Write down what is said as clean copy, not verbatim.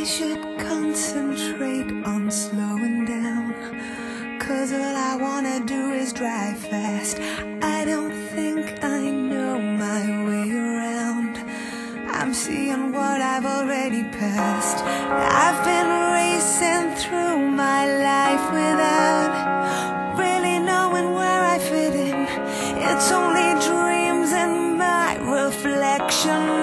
I should concentrate on slowing down, 'cause all I wanna do is drive fast. I don't think I know my way around. I'm seeing what I've already passed. I've been racing through my life without really knowing where I fit in. It's only dreams and my reflection